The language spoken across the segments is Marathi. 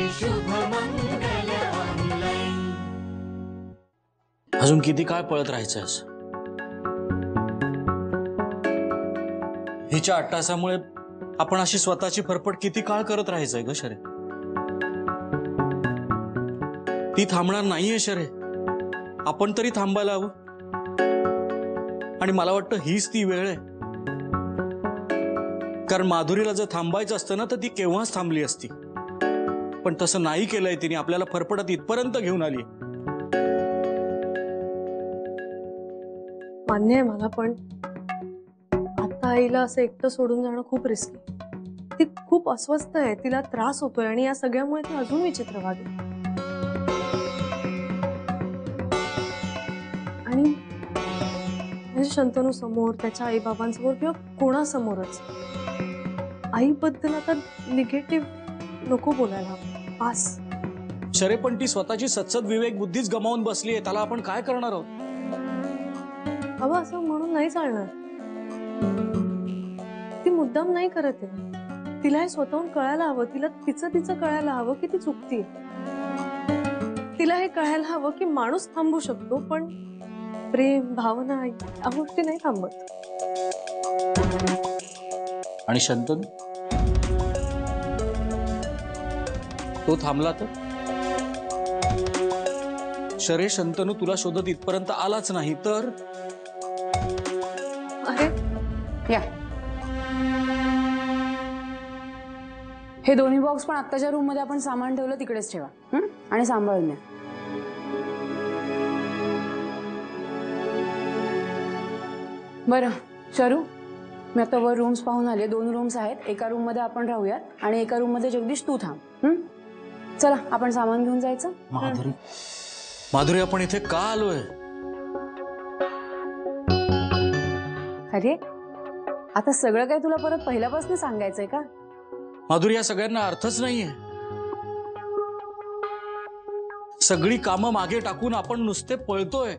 अजून किती काळ पळत राहायचंय असं? हिच्या अट्टासामुळे आपण अशी स्वतःची फरफट किती काळ करत राहायचंय ग शरे? ती थांबणार नाहीये शरे, आपण तरी थांबायला हवं. आणि मला वाटतं हीच ती वेळ आहे, कारण माधुरीला जर थांबायचं असतं ना तर ती केव्हाच थांबली असती. पण तसं नाही केलंय तिने, आपल्याला फरफटत इथपर्यंत घेऊन आली. मान्य आहे मला, पण आता आईला असं एकटं सोडून जाणं खूप रिस्की. ती खूप अस्वस्थ आहे, तिला त्रास होतोय आणि या सगळ्यामुळे ती अजून विचित्र वागेल. आणि म्हणजे शंतनू समोर, त्याच्या आई बाबांसमोर किंवा कोणासमोरच आईबद्दल आता निगेटिव्ह नको बोलायला. पास शरे, पण ती स्वतःची सत्सद विवेक बुद्धीच गमावून बसली आहे, त्याला आपण काय करणार आहोत? हवं असं म्हणून नाही चालणार. ती मुद्दाम नाही करत आहे, तिला हे स्वतःहून कळायला हवं. तिला तिचं कळायला हवं की ती चुकतीये. तिला हे कळायला हवं की माणूस थांबू शकतो, पण प्रेम, भावना या गोष्टी नाही थांबत. आणि शंतनू, तो थांबला तर? शरे, शंतनू तुला शोधत इथपर्यंत आलाच नाही तर? अरे या, हे दोन्ही बॉक्स पण आत्ताच्या रूम मध्ये आपण सामान ठेवलं तिकडेच ठेवा आणि सांभाळून द्या. बरं शरू, मी आता वर रूम्स पाहून आले. 2 रूम्स आहेत, एका रूम मध्ये आपण राहूयात आणि एका रूम मध्ये जगदीश तू थांब. चला आपण सामान घेऊन जायचं. माधुरी, माधुरी, आपण इथे का आलोय? अरे आता सगळं काय तुला परत पहिल्यापासून सांगायचंय का? माधुरी, या सगळ्यांना अर्थच नाहीये. सगळी कामं मागे टाकून आपण नुसते पळतोय.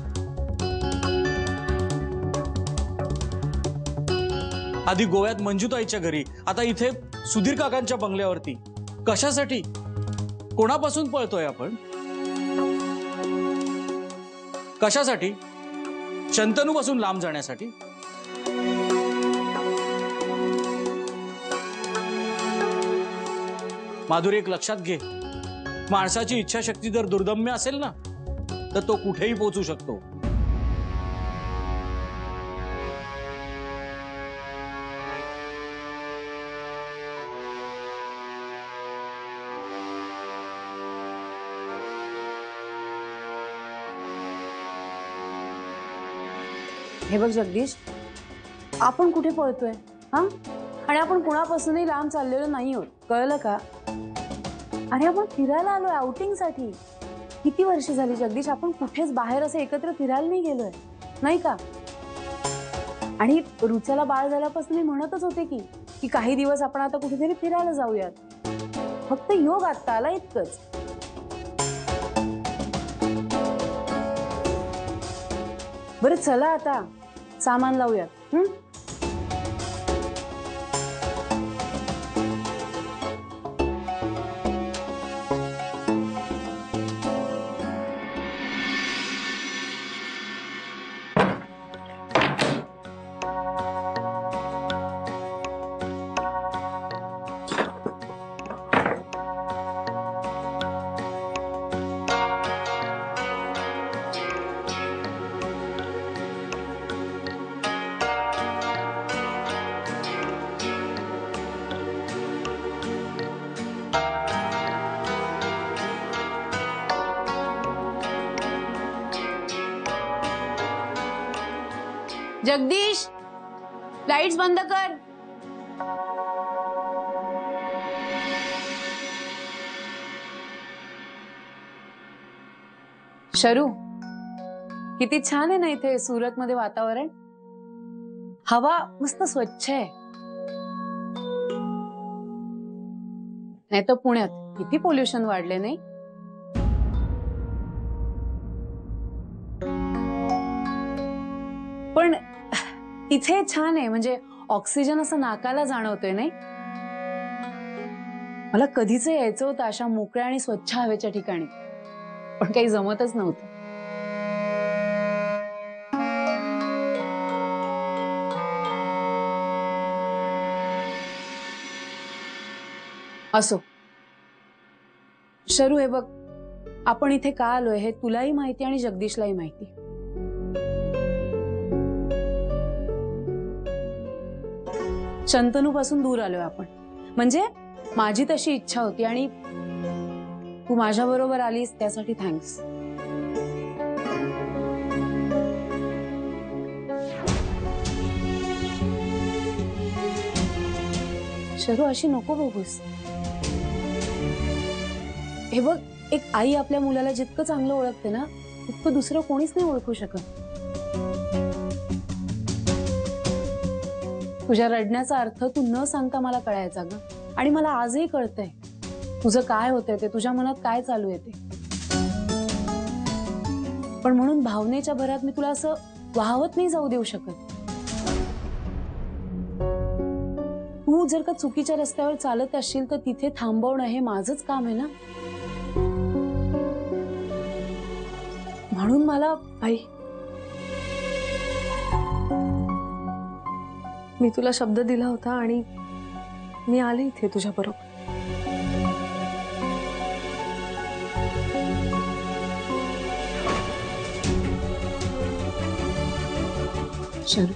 आधी गोव्यात मंजुताईच्या घरी, आता इथे सुधीर काकांच्या बंगल्यावरती. कशासाठी? कोणापासून पळतोय आपण? कशासाठी? शंतनू पासून लांब जाण्यासाठी? माधुरी, एक लक्षात घे, माणसाची इच्छाशक्ती जर दुर्दम्य असेल ना तर तो कुठेही पोहोचू शकतो. हे बघ जगदीश, आपण कुठे पळतोय हा? आणि आपण कुणापासूनही लांब चाललेलो नाही आहोत, कळलं का? अरे आपण फिरायला आलोय, आउटिंग साठी. किती वर्ष झाली जगदीश, आपण कुठेच बाहेर असं एकत्र फिरायला नाही गेलोय, नाही का? आणि रुचाला बाळ झाल्यापासून मी म्हणतच होते की काही दिवस आपण आता कुठेतरी फिरायला जाऊयात. फक्त योग आता आला, इतकंच. बरं चला आता सामान लावूयात. जगदीश, लाइट्स बंद कर. शरू, किती छान आहे ना इथे सुरत मध्ये वातावरण. हवा मस्त स्वच्छ आहे. नाही तर पुण्यात किती पोल्युशन वाढले नाही. पण इथे छान आहे, म्हणजे ऑक्सिजन असं नाकाला जाणवतोय नाही. मला कधीच यायचं होतं अशा मोकळ्या आणि स्वच्छ हवेच्या ठिकाणी, पण काही जमतच नव्हतं. असो शरू, हे बघ, आपण इथे का आलोय हे तुलाही माहिती आणि जगदीशलाही माहिती. शंतनू पासून दूर आलोय आपण, म्हणजे माझी तशी इच्छा होती आणि तू माझ्या बरोबर आलीस त्यासाठी थँक्स. शरू, अशी नको बघूस. हे बघ, एक आई आपल्या मुलाला जितकं चांगलं ओळखते ना, तितकं दुसरं कोणीच नाही ओळखू शकत. तुझ्या रडण्याचा अर्थ तू न सांगता मला कळायचा ग, आणि मला आजही कळतंय तुझं काय होतंय ते, तुझ्या मनात काय चालू आहे ते. पण म्हणून भावनेच्या भरात मी तुला असं वाहवत नाही जाऊ देऊ शकत. तू जर का चुकीच्या रस्त्यावर चालत असशील तर तिथे थांबवणं हे माझंच काम आहे ना. म्हणून मला आई, मी तुला शब्द दिला होता आणि मी आले इथे तुझ्या बरोबर. शरू,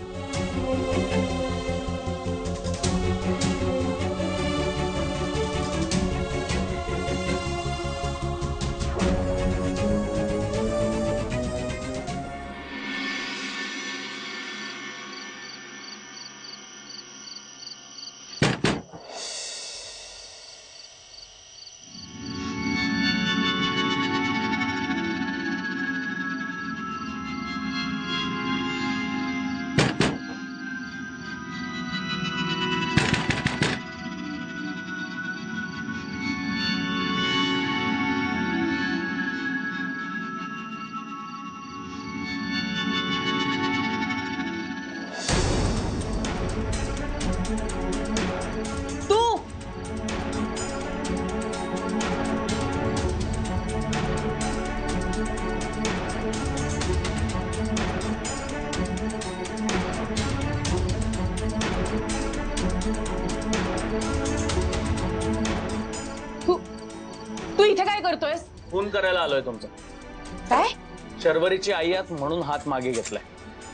तू इथे काय करतोयस? फोन करायला आलोय तुमचा. काय? शर्वरीची आई आहात म्हणून हात मागे घेतलाय.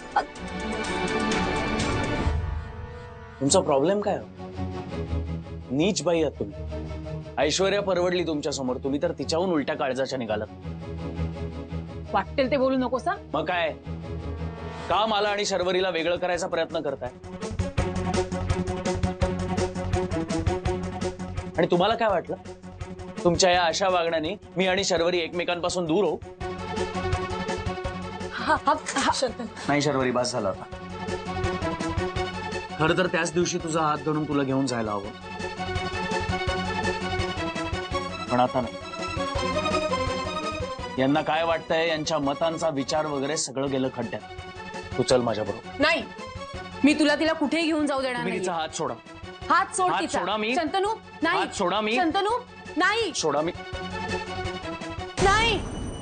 तुमचा प्रॉब्लेम काय? नीच बाई आहात तुम्ही. ऐश्वर्या परवडली तुमच्या समोर, तुम्ही तर तिच्याहून उलट्या काळजाच्या निघालात. वाटेल ते बोलू नकोस. मग काय, का मला आणि शर्वरीला वेगळं करायचा प्रयत्न करताय? आणि तुम्हाला काय वाटलं तुमच्या या अशा वागण्याने मी आणि शर्वरी एकमेकांपासून दूर होऊ? नाही शर्वरी, बस झाला आता. खरं तर त्याच दिवशी तुझा हात धरून तुला घेऊन जायला हवं, पण आता नाही. यांना काय वाटतंय, यांच्या मतांचा विचार वगैरे सगळं गेलं खड्ड्यात. तू चल माझ्या बरोबर. नाही, मी तुला तिला कुठेही घेऊन जाऊ देणार तुम्ही नाही. तिचा हात सोडा. हात सोड हात तिचा. सोडा मी. शंतनू नाही. हात सोडा मी. शंतनू नाही. सोडा मी. नाही.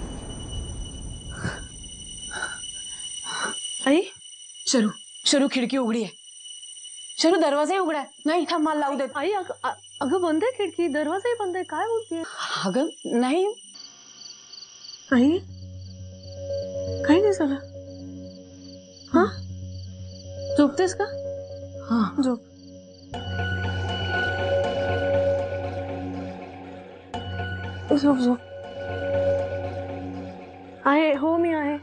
आई, शरू, शरू, खिडकी उघडी आहे. शरू, दरवाजाही उघडा आहे. नाही, थांब, मला लावू देत. आई, अगं बंद आहे खिडकी, दरवाजाही बंद आहे. काय बोलतेय? अगं नाही. आई, काही नाही झालं. हा, झोपतेस का? हा, झोप. झोप झोप. आहे, हो मी आहे.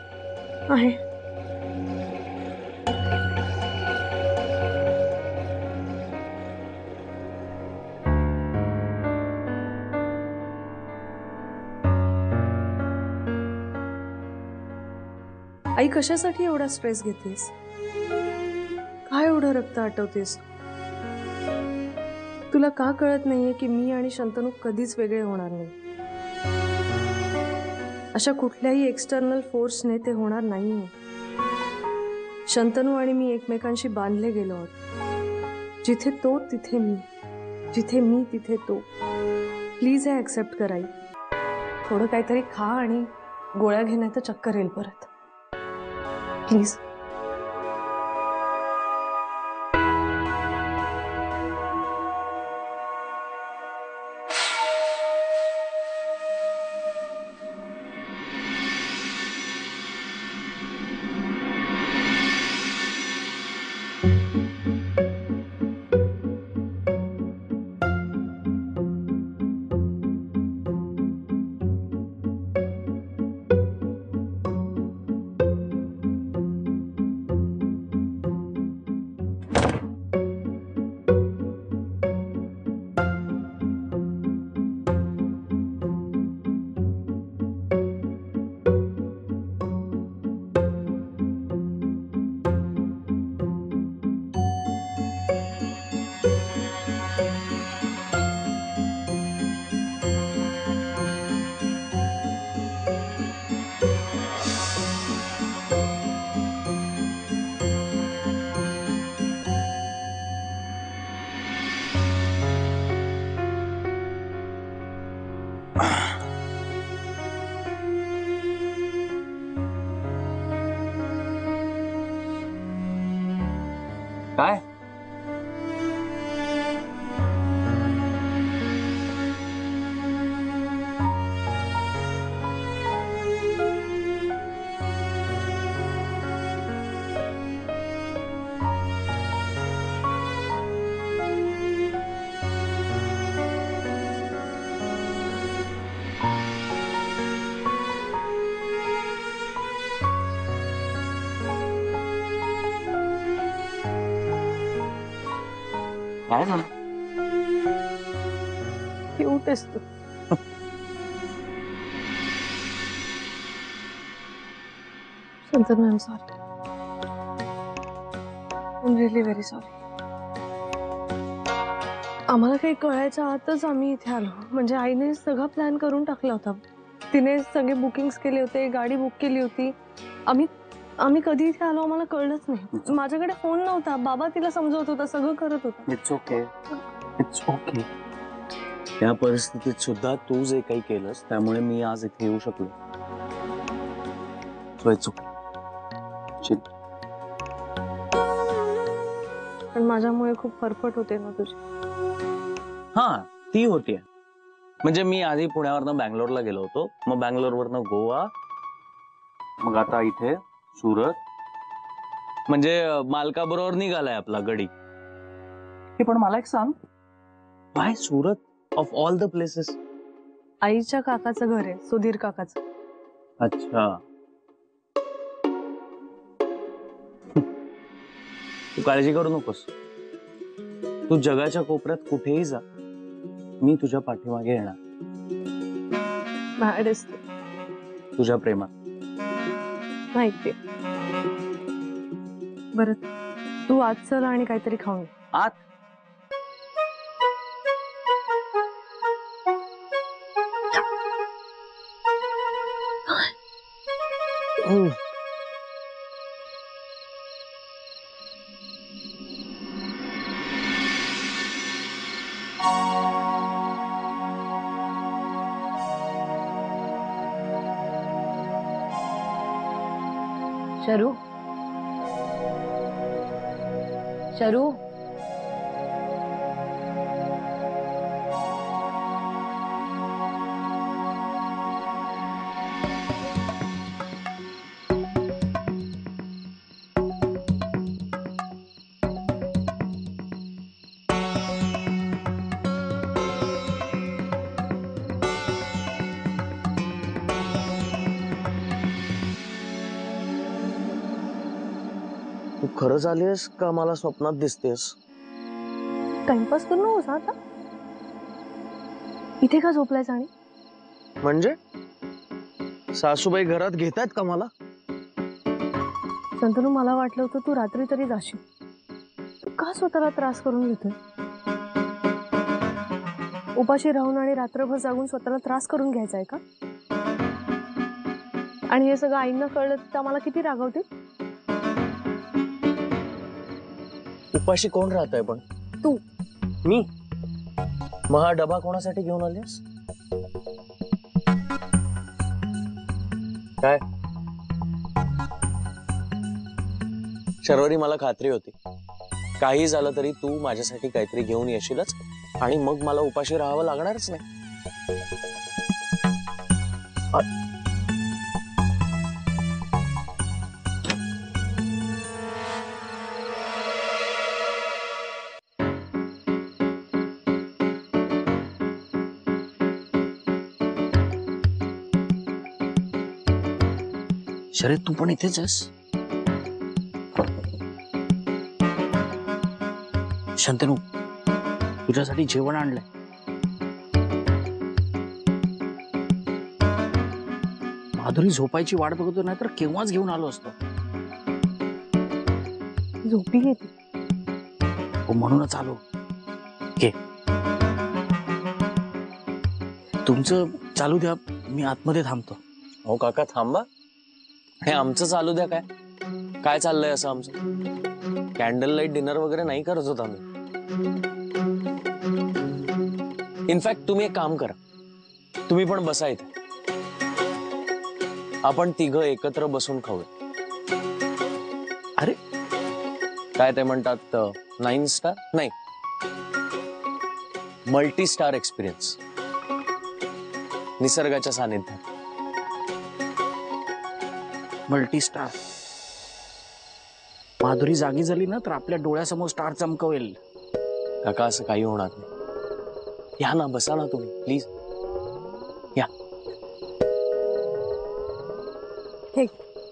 आई, कशासाठी एवढा स्ट्रेस घेतेस? काय एवढं रक्त आटवतेस? तुला का कळत नाहीये की मी आणि शंतनू कधीच वेगळे होणार नाही? अशा कुठल्याही एक्सटर्नल फोर्सने ते होणार नाहीये. शंतनू आणि मी एकमेकांशी बांधले गेलो आहोत. जिथे तो तिथे मी. जिथे मी तिथे तो. प्लीज हे ऍक्सेप्ट कराई. थोडं काहीतरी खा आणि गोळ्या घेण्यात चक्कर येईल परत. प्लीज. काय? काय झालं? क्यूट आहेस तू. Shantanu, I am sorry. I am really very sorry. आम्हाला काही कळायच्या आतच आम्ही इथे आलो. म्हणजे आईने सगळा प्लॅन करून टाकला होता. तिने सगळे बुकिंग्स केले होते, गाडी बुक केली होती. आम्ही कधी इथे आलो आम्हाला कळलंच नाही. माझ्याकडे फोन नव्हता. बाबा तिला समजवत होता, सगळं करत होता. It's okay, it's okay. त्या परिस्थितीत सुद्धा तू जे काही केलंस त्यामुळे मी आज इथे येऊ शकलो. So it's okay. पण माझ्यामुळे खूप फरफट होते ना तुझी. हा, ती होती. म्हणजे मी आधी पुण्यावरनं बँगलोरला गेलो होतो, मग बँगलोरवरनं गोवा, मग आता इथे सुरत. म्हणजे मालकाबरोबर निघालाय आपला गडी. हे पण मला एक सांग, why Surat of all the places? आईच्या काकाचं घर आहे, सुधीर काकाचं. अच्छा. तू काळजी करू नकोस. तू जगाच्या कोपऱ्यात कुठेही जा, मी तुझ्या पाठीमागे येणार. मॅड आहेस तू. तुझ्या प्रेमात. माहिती. बरं, तू आज चल आणि काहीतरी खाऊन ये. आत शरू, शरू, तू खरंच आलीस का मला स्वप्नात दिसतेस? टाइमपास करू नकोस आता. इथे का झोपलायस? आणि म्हणजे सासूबाई घरात घेतायत का मला? शंतनू, मला वाटलं होतं तू रात्री तरी जाशील. तू का स्वतःला त्रास करून घेतोय? उपाशी राहून आणि रात्रभर जागून स्वतःला त्रास करून घ्यायचा आहे का? आणि हे सगळं आईंना कळलं तर मला किती रागवतील. उपाशी कोण राहतंय पण? तू. मी? मग हा डबा कोणासाठी घेऊन आलीस? काय शर्वरी, मला खात्री होती काही झालं तरी तू माझ्यासाठी काहीतरी घेऊन येशीलच आणि मग मला उपाशी राहावं लागणारच नाही. शरद, तू पण इथेच आहेस? शंतनू, तुझ्यासाठी जेवण आणलंय. माधुरी झोपायची वाट बघतो, नाही तर केव्हाच घेऊन आलो असतो. झोपी घेते. हो, म्हणूनच आलो. घे. तुमचं चालू द्या, मी आतमध्ये थांबतो. हो काका, थांबा. हे आमचं चालू द्या. काय काय चाललंय असं आमचं? कॅन्डल लाईट डिनर वगैरे नाही करत होत आम्ही. इनफॅक्ट तुम्ही एक काम करा, तुम्ही पण बसा इथे. आपण तिघं एकत्र बसून खाऊया. अरे, काय ते म्हणतात, 9 स्टार नाही, मल्टी स्टार एक्सपिरियन्स, निसर्गाच्या सानिध्यात. Multi star. माधुरी जागी झाली ना तर आपल्या डोळ्यासमोर स्टार चमकवेल. काका, असं काही होणार नाही. या ना, बसा ना तुम्ही प्लीज. या. ठीक.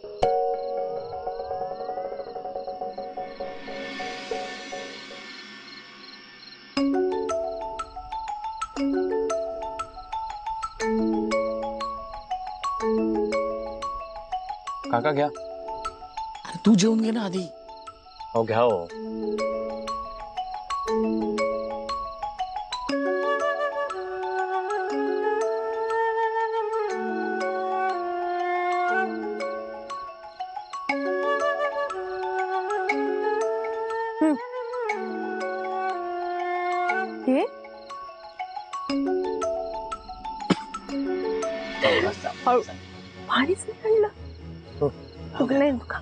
काका घ्या. अरे, तू जेवून घे ना आधी. हो घ्या. हो हे हळू. पाणीच नाही काढलं. हो. फुगलंय का?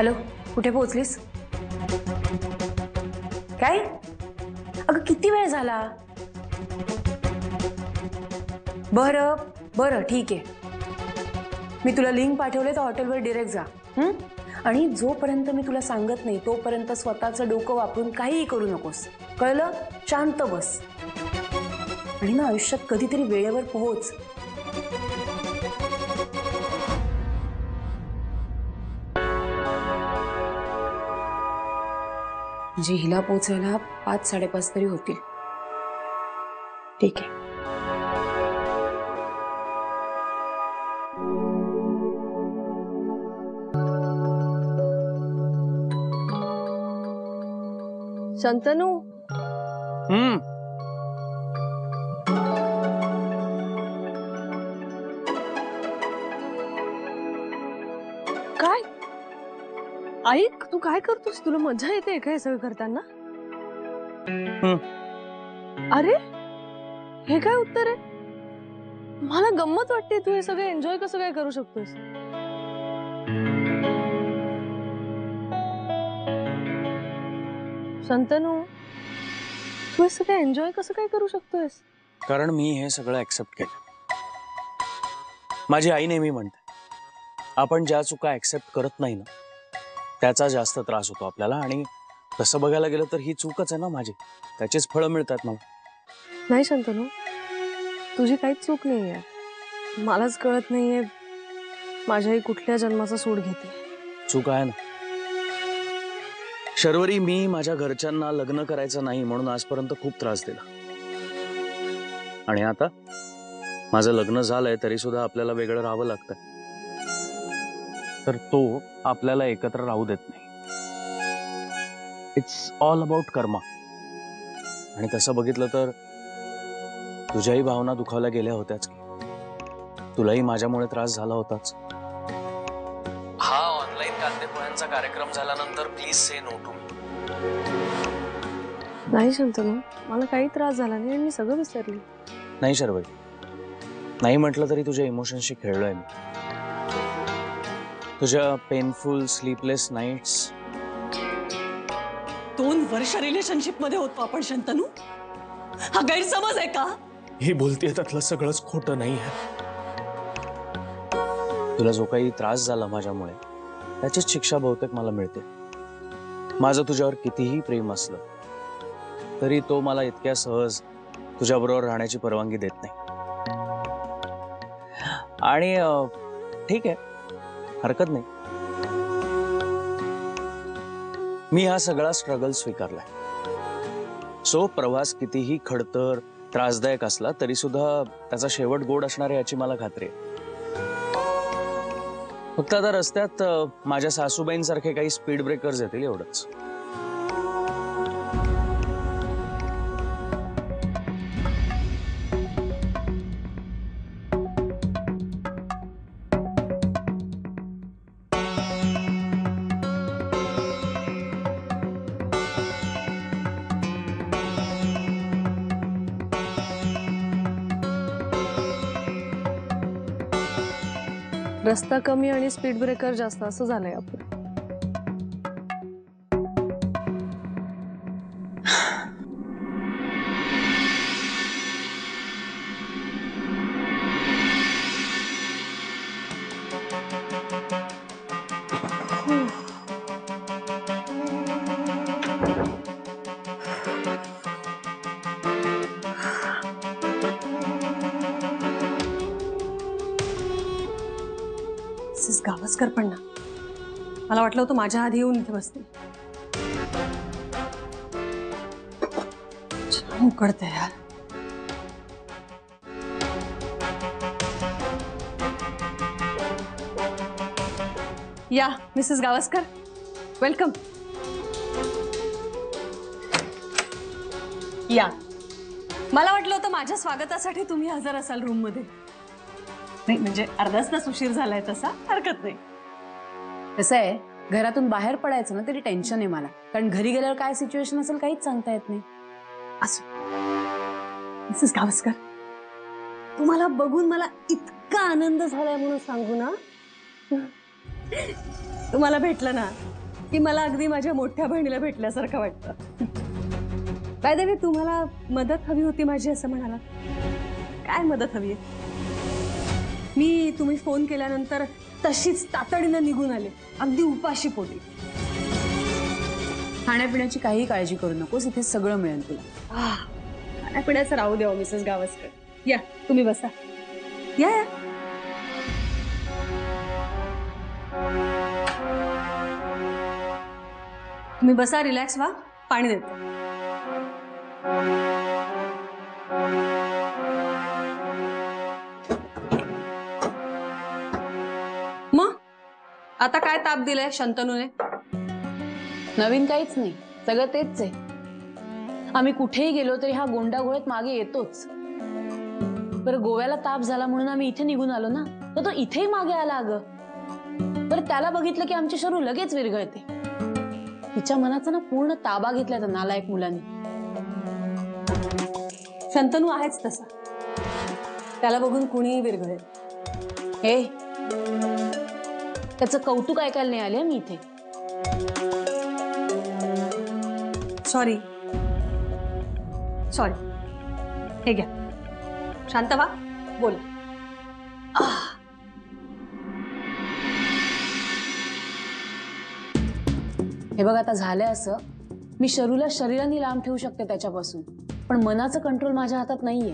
हॅलो, कुठे पोहोचलीस? काय? अगं किती वेळ झाला? बरं बरं, ठीक आहे. मी तुला लिंक पाठवले तर हॉटेलवर डिरेक्ट जा. आणि जोपर्यंत मी तुला सांगत नाही तोपर्यंत स्वतःचं डोकं वापरून काहीही करू नकोस, कळलं? शांत बस. आणि ना आयुष्यात कधीतरी वेळेवर पोहोच. म्हणजे हिला पोचायला 5-5:30 तरी होतील. ठीक आहे. शंतनू, काय ऐक, तू काय करतोस? तुला मजा येते काय सगळं करताना? अरे हे काय उत्तर आहे? मला गंमत वाटते. तू हे सगळं एन्जॉय कसं काय करू शकतोस? शंतनू, तू हे सगळं एन्जॉय कसं काय करू शकतोयस? कारण मी हे सगळं ऍक्सेप्ट केलं. माझी आई नेहमी म्हणते, आपण ज्या चुका ऍक्सेप्ट करत नाही ना त्याचा जास्त त्रास होतो आपल्याला. आणि तसं बघायला गेलं तर ही चूकच आहे ना माझी, त्याचीच फळं मिळतात मला. नाही शंतनू, तुझी काहीच चूक नाहीये. मलाच कळत नाहीये माझ्या आई कुठल्या जन्माचा सूड घेते. चूक आहे ना शर्वरी. मी माझ्या घरच्यांना लग्न करायचं नाही म्हणून आजपर्यंत खूप त्रास दिला. आणि आता माझं लग्न झालंय तरी सुद्धा आपल्याला वेगळं राहावं लागतं. तर तो आपल्याला एकत्र राहू देत नाही. It's all about karma. आणि तसं बघितलं तर तुझ्याही भावना दुखावल्या गेल्या होत्याच की. तुलाही माझ्यामुळे त्रास झाला होताच. हा ऑनलाईन कांदेपोह्यांचा कार्यक्रम झाल्यानंतर please say no to me. नाही शंतनू, मला काही त्रास झाला नाही आणि मी सगळं विसरले. नाही शर्वरी, नाही म्हटलं तरी तुझ्या इमोशन्सशी खेळलोय मी. तुझ्या पेनफुल स्लीपलेस नाईट्स. 2 वर्ष रिलेशनशिप मध्ये होतो आपण शंतनू. हा गैरसमज आहे का? ही बोलतेय त्यातलं सगळंच खोटं नाही आहे. तुला जो काही त्रास झाला माझ्यामुळे त्याचीच शिक्षा बहुतेक मला मिळते. माझं तुझ्यावर कितीही प्रेम असलं तरी तो मला इतक्या सहज तुझ्याबरोबर राहण्याची परवानगी देत नाही. आणि ठीक आहे, हरकत नाही. मी हा सगळा स्ट्रगल स्वीकारलाय. सो प्रवास कितीही खडतर त्रासदायक असला तरी सुद्धा त्याचा शेवट गोड असणार आहे याची मला खात्री आहे. फक्त आता रस्त्यात माझ्या सासूबाईंसारखे काही स्पीड ब्रेकर्स येतील एवढंच. रस्ता कमी आणि स्पीड ब्रेकर जास्त असं झालंय आपण. मिसेस गावस्कर पण ना, मला वाटलं होतं माझ्या आधी येऊन इथे बसते. छान उकडते यार. या मिसेस गावस्कर, वेलकम. या. मला वाटलं होतं माझ्या स्वागतासाठी तुम्ही हजर असाल रूम मध्ये. नाही म्हणजे अर्धाच तास उशीर झालाय, तसा हरकत नाही. कसं आहे, घरातून बाहेर पडायचं ना तरी टेन्शन आहे मला. कारण घरी गेल्यावर काय सिच्युएशन असेल काहीच सांगता येत नाही. असं मिसेस गावस्कर, तुम्हाला बघून मला इतका आनंद झालाय म्हणून सांगू ना. तुम्हाला भेटलं ना की मला अगदी माझ्या मोठ्या बहिणीला भेटल्यासारखं वाटतं. बाय द वे, तुम्हाला मदत हवी होती माझी असं म्हणाला. काय मदत हवी आहे? मी तुम्ही फोन केल्यानंतर तशीच तातडीनं निघून आले, अगदी उपाशी पोटी. खाण्यापिण्याची काही काळजी करू नकोस, इथे सगळं मिळेल तुला. खाण्यापिण्याचं राहू द्यावं मिसेस गावस्कर. या तुम्ही बसा. या या. तुम्ही बसा, रिलॅक्स व्हा, पाणी देतो. मग आता काय ताप दिलाय शंतनूने? नवीन काहीच नाही, सगळं तेच आहे. आम्ही कुठेही गेलो तरी हा गोंडागोळ्यात मागे येतोच. बरं, गोव्याला ताप झाला म्हणून आम्ही इथे निघून आलो ना, तर तो इथेही मागे आला. अगं बरं, त्याला बघितलं की आमची शरू लगेच विरघळते. तिच्या मनाचा ना पूर्ण ताबा घेतलाय त्या नालायक मुलांनी. शंतनू आहेच तसा, त्याला बघून कुणीही विरघळेल. हे त्याचं कौतुक ऐकायला नाही आले मी इथे. Sorry sorry. हे घ्या, शांत व्हा, बोल. हे बघ, आता झालंय असं, मी शरूला शरीराने लांब ठेवू शकते त्याच्यापासून, पण मनाचं कंट्रोल माझ्या हातात नाहीये.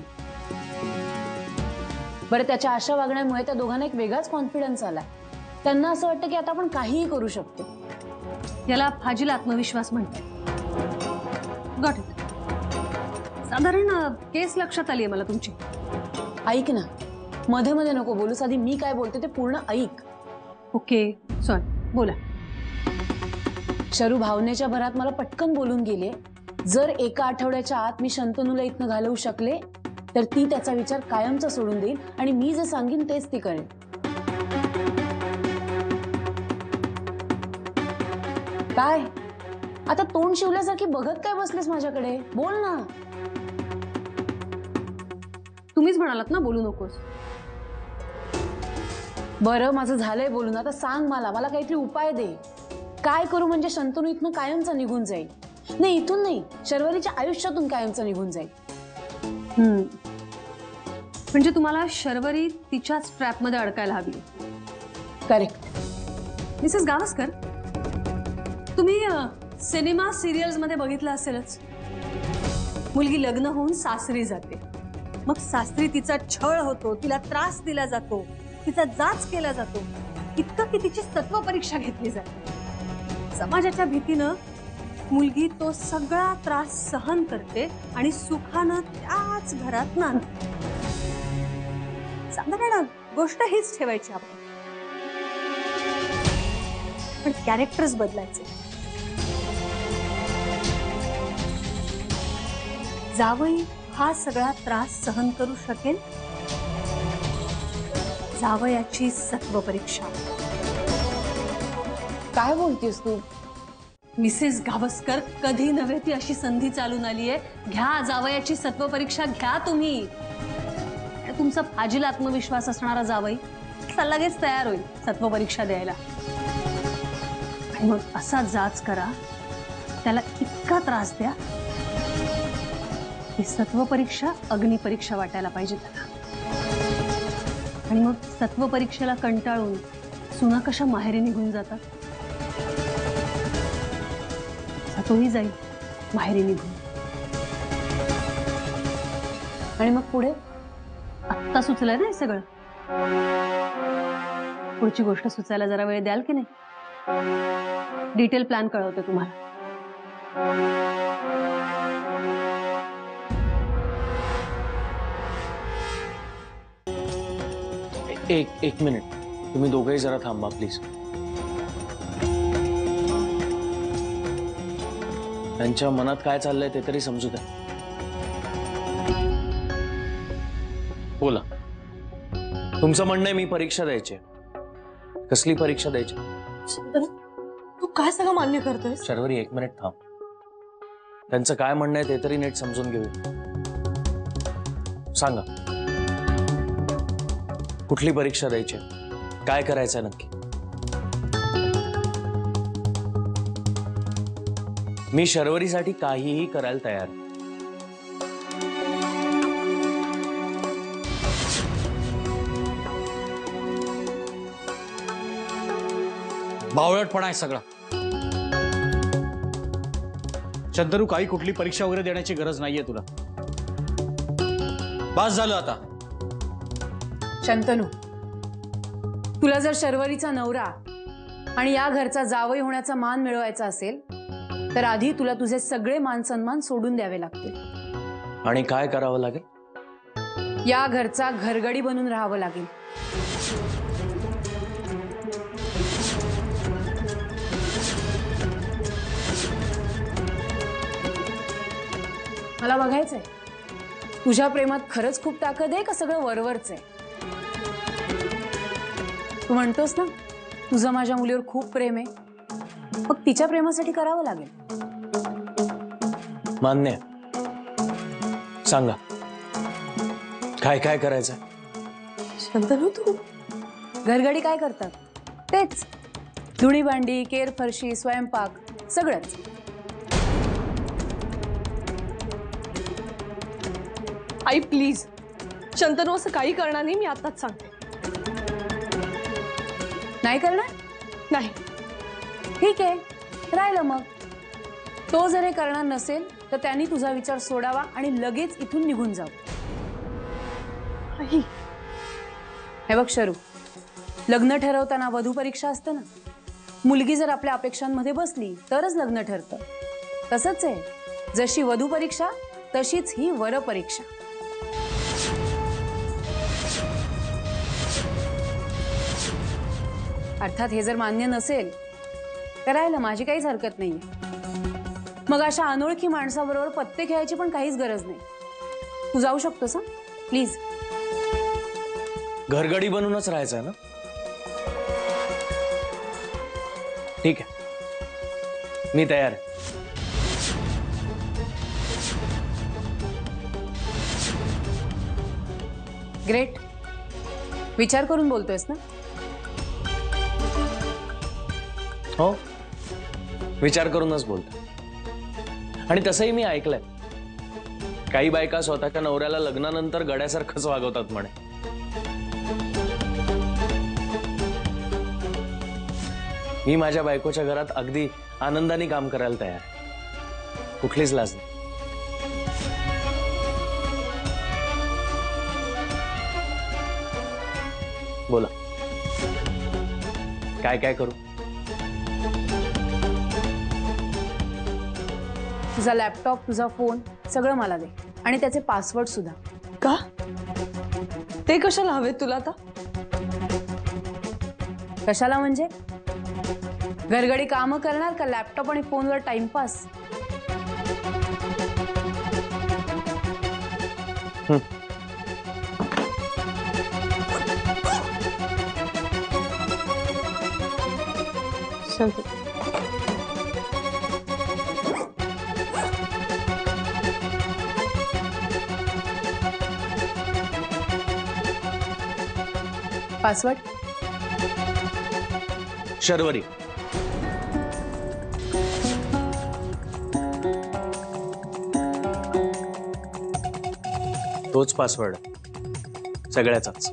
बरं, त्याच्या अशा वागण्यामुळे त्या दोघांना एक वेगळाच कॉन्फिडन्स आलाय. त्यांना असं वाटतं की आता आपण काहीही करू शकतो. याला फाजील आत्मविश्वास म्हणतात. Got it. साधारण केस लक्षात आली आहे मला तुमची. ऐक ना, मध्ये मध्ये नको बोलूस, आधी मी काय बोलते ते पूर्ण ऐक. ओके, सॉरी, बोला. शरू भावनेच्या भरात मला पटकन बोलून गेले, जर एका आठवड्याच्या आत मी शंतनूला इथनं घालवू शकले तर ती त्याचा विचार कायमचा सोडून देईल आणि मी जे सांगेन तेच ती करेल. काय आता तोंड शिवल्यासारखी बघत काय बसलेस माझ्याकडे? बोल ना. तुम्हीच म्हणालात ना बोलू नकोस. बरं, माझं झालंय बोलून, आता सांग मला, मला काहीतरी उपाय दे. काय करू म्हणजे शंतनू इथनं कायमचा निघून जाईल? नाही, इथून नाही, शर्वरीच्या आयुष्यातून कायमचा निघून जाईल. म्हणजे तुम्हाला शर्वरी तिच्याच ट्रॅपमध्ये अडकायला हवी. करेक्ट. मिसेस गावस्कर, तुम्ही सिनेमा सिरियल्स मध्ये बघितलं असेलच, मुलगी लग्न होऊन सासरी जाते, मग सासरी तिचा छळ होतो, तिला त्रास दिला जातो, तिचा जाच केला जातो, इतकं की तिची सत्व परीक्षा घेतली जाते. समाजाच्या भीतीनं मुलगी तो सगळा त्रास सहन करते आणि सुखानं त्याच घरात नांदते. साधारण गोष्ट हीच ठेवायची आपण, पण कॅरेक्टर्स बदलायचे. जावई हा सगळा त्रास सहन करू शकेल? जावयाची सत्व परीक्षा. काय बोलतेस तू? मिसेस गावस्कर, कधी नव्हे ती अशी संधी चालून आलीये. घ्या जावयाची सत्व परीक्षा, घ्या तुम्ही. तुमचा फाजील आत्मविश्वास असणारा जावई लगेच तयार होईल सत्व परीक्षा द्यायला. आणि मग असा जाच करा, त्याला इतका त्रास द्या ही सत्व परीक्षा अग्निपरीक्षा वाटायला पाहिजे त्याला. आणि मग सत्व परीक्षेला कंटाळून सुना कशा माहेरी निघून जातात, तोही जाईल माहेरी निघून. आणि मग पुढे? आत्ता सुचलंय ना हे सगळं, पुढची गोष्ट सुचायला जरा वेळ द्याल की नाही? डिटेल प्लॅन कळवते तुम्हाला. एक मिनिट, तुम्ही दोघेही जरा थांबा प्लीज. त्यांच्या मनात काय चाललंय ते तरी समजू द्या. बोला, तुमचं म्हणणं आहे मी परीक्षा द्यायची. कसली परीक्षा द्यायची? तू काय सगळं मान्य करतोय? शर्वरी, एक मिनिट थांब. त्यांचं काय म्हणणं आहे ते तरी नीट समजून घेऊया. सांगा, कुठली परीक्षा द्यायची, काय करायचंय नक्की? मी शर्वरीसाठी काहीही करायला तयार आहे. बावळटपणा आहे सगळा. शंतनू, काही कुठली परीक्षा वगैरे देण्याची गरज नाहीये तुला. बस झालं आता. शंतनू, तुला जर शर्वरीचा नवरा आणि या घरचा जावई होण्याचा मान मिळवायचा असेल तर आधी तुला तुझे सगळे मान सन्मान सोडून द्यावे लागतील. आणि काय करावं लागेल? या घरचा घरगडी बनून राहावं लागेल. मला बघायचंय तुझ्या प्रेमात खरंच खूप ताकद आहे का सगळं वरवरच आहे. तू म्हणतोस ना तुझं माझ्या मुलीवर खूप प्रेम आहे, मग तिच्या प्रेमासाठी करावं लागेल. मान्य आहे. सांगा काय काय करायचं? शंतनू, तू घरगडी काय करतात तेच, धुणी भांडी, केर फरशी, स्वयंपाक सगळंच. आई प्लीज, शंतनू असं काही करणार नाही, मी आताच सांगते. नाही करणार? नाही. ठीक आहे, राहिलं मग. तो जर हे करणार नसेल तर त्यांनी तुझा विचार सोडावा आणि लगेच इथून निघून जावं. आई, हे बघ शरू, लग्न ठरवताना वधू परीक्षा असतं ना. मुलगी जर आपल्या अपेक्षांमध्ये बसली तरच लग्न ठरतं. तसंच आहे, जशी वधू परीक्षा तशीच ही वर परीक्षा. अर्थात हे जर मान्य नसेल तर राहिलं, माझी काहीच हरकत नाहीये. मग अशा अनोळखी माणसाबरोबर पत्ते खेळायची पण काहीच गरज नाही. तू जाऊ शकतोस हा, प्लीज. घरगडी बनूनच राहायचं ना? ठीक आहे, मी तयार आहे. ग्रेट. विचार करून बोलतोयस ना? हो, विचार करूनच बोलतो. आणि तसंही मी ऐकलंय, काही बायका स्वतःच्या नवऱ्याला लग्नानंतर गड्यासारखंच वागवतात म्हणे. मी माझ्या बायकोच्या घरात अगदी आनंदाने काम करायला तयार आहे. कुठलीच लाज नाही. बोला, काय काय करू? तुझा लॅपटॉप, तुझा फोन सगळं मला दे आणि त्याचे पासवर्ड सुद्धा. का? ते कशाला हवेत तुला आता? कशाला म्हणजे? घरगडी कामं करणार का लॅपटॉप आणि फोनवर टाइमपास? शंतनू, पासवर्ड? शर्वरी. तोच पासवर्ड सगळ्याचाच.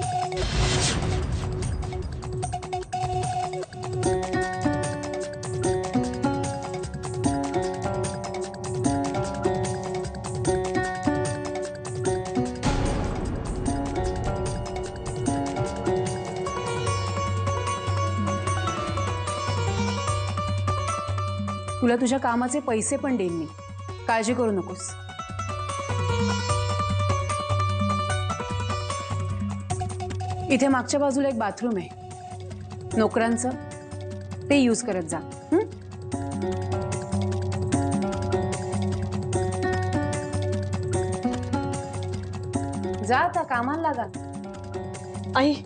तुला तुझ्या कामाचे पैसे पण देईन मी, काळजी करू नकोस. इथे मागच्या बाजूला एक बाथरूम आहे नोकरांचं, ते यूज करत जा. जा आता कामाला लागा. आई,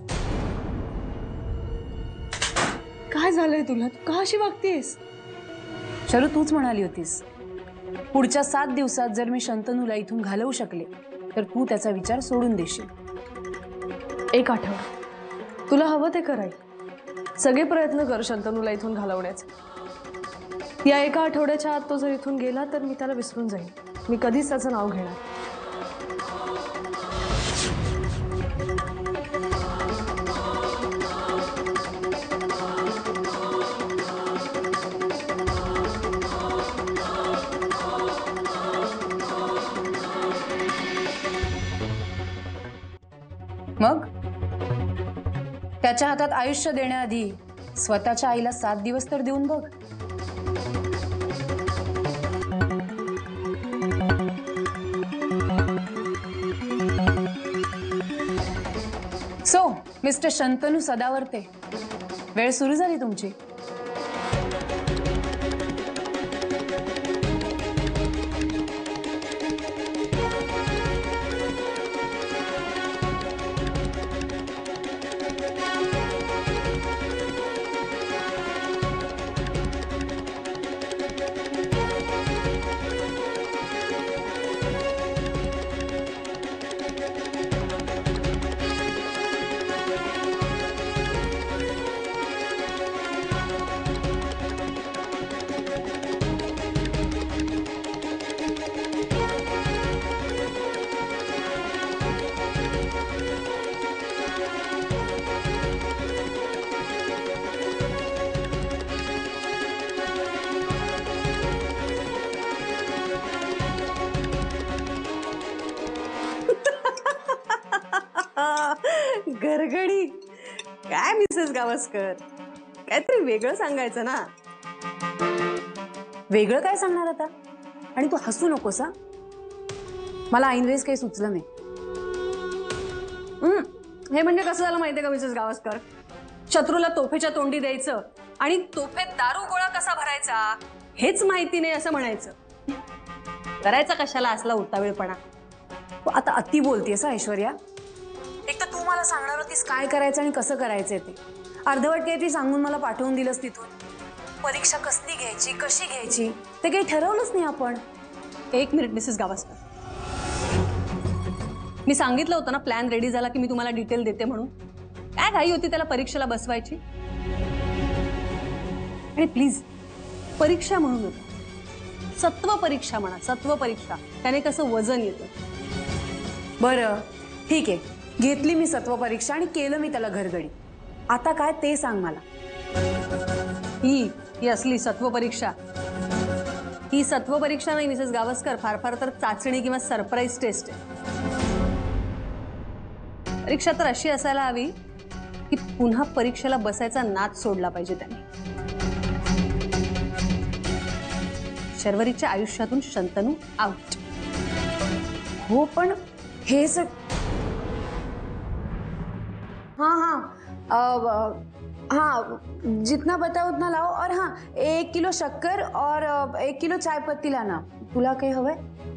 काय झालंय तुला? तू का अशी वागतेस? शरू, तूच म्हणाली होतीस पुढच्या 7 दिवसात जर मी शंतनूला इथून घालवू शकले तर तू त्याचा विचार सोडून देशील. 1 आठवडा तुला हवं ते कराय. सगळे प्रयत्न कर शंतनूला इथून घालवण्याचे. या एका आठवड्याच्या आत तो जर इथून गेला तर मी त्याला विसरून जाईन. मी कधीच त्याचं नाव घेणार. मग त्याच्या हातात आयुष्य देण्याआधी स्वतःच्या आईला 7 दिवस तर देऊन बघ. सो मिस्टर शंतनू सदावर्ते, वेळ सुरू झाली तुमची. गरगडी काय मिसेस गावस्कर, काहीतरी वेगळं सांगायचं ना. वेगळं काय सांगणार आता? आणि तू हसू नकोस हा. मला ऐनवेळेस काही सुचलं नाही. हे म्हणजे कसं झालं माहितीये का मिसेस गावस्कर? शत्रूला तोफेच्या तोंडी द्यायचं आणि तोफेत दारू गोळा कसा भरायचा हेच माहिती नाही असं म्हणायचं. करायचा कशाला असला उतावीळपणा? तू आता अति बोलतेस हा ऐश्वर्या. एक तर तू मला सांगणार होतीस काय करायचं आणि कसं करायचंय ते. अर्धवट काहीतरी सांगून मला पाठवून दिलंस तिथून. परीक्षा कसली घ्यायची, कशी घ्यायची ते काही ठरवलंच नाही आपण. एक मिनिट मिसेस गावस्कर, मी सांगितलं होतं ना प्लॅन रेडी झाला की मी तुम्हाला डिटेल देते म्हणून. काय घाई होती त्याला परीक्षेला बसवायची? आणि प्लीज परीक्षा म्हणू नका, सत्व परीक्षा म्हणा. सत्व परीक्षा, त्याने कसं वजन येतं. बरं ठीक आहे, घेतली मी सत्व परीक्षा आणि केलं मी त्याला घरगडी. आता काय ते सांग मला. ही असली सत्व परीक्षा. ही सत्व परीक्षा नाही मिसेस गावस्कर, फार फार तर चाचणी किंवा सरप्राईज टेस्ट आहे. परीक्षा तर अशी असायला हवी की पुन्हा परीक्षेला बसायचा नाद सोडला पाहिजे त्याने. शर्वरीच्या आयुष्यातून शंतनू आउट. हो पण हे हाँ, जितना बताओ उतना लाओ. और हाँ, 1 किलो शक्कर और 1 किलो चाय पत्ती लाना. तुला काही हवंय?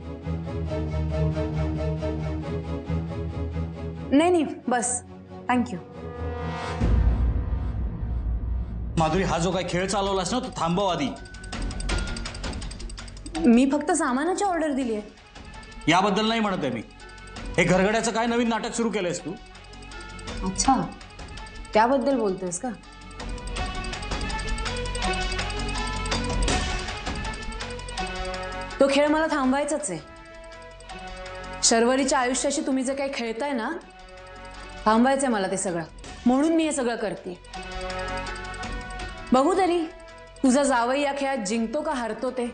नाही बस, थँक्यू. माधुरी, हा जो काय खेळ चालवलास ना तो थांबव आधी. मी फक्त सामानाची ऑर्डर दिली आहे. याबद्दल नाही म्हणत आहे मी. हे घरगड्याचं काय नवीन नाटक सुरू केलंयस तू? अच्छा, त्याबद्दल बोलतोयस का? तो खेळ मला थांबवायचाच आहे. शर्वरीच्या आयुष्याशी तुम्ही जे काही खेळताय ना, थांबवायचंय मला ते सगळं. म्हणून मी हे सगळं करते. बघू तरी तुझा जावई या खेळात जिंकतो का हारतो ते.